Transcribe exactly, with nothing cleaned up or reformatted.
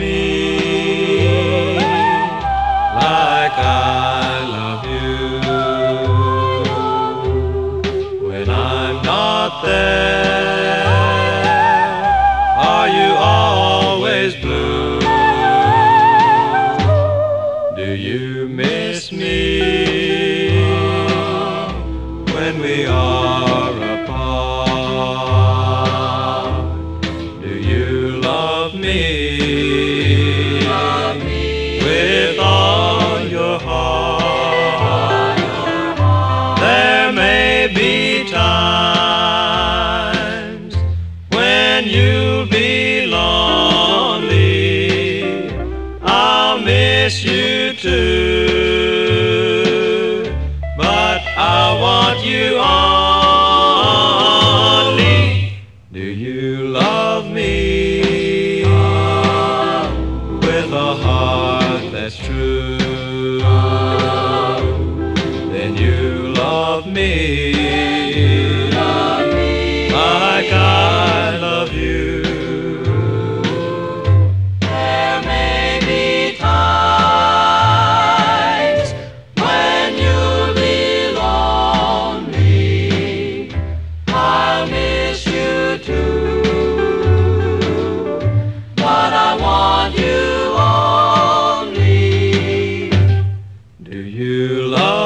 me like I love you. When I'm not there, are you always blue? Do you miss me when we are apart? Do you love me, love me with all your heart? There may be times when you'll be lonely. I'll miss you too, but I want you only. Do you love me with a heart that's true? Then you love me like I love you. There may be times when you'll be lonely. I'll miss you too, but I want you only. Do you love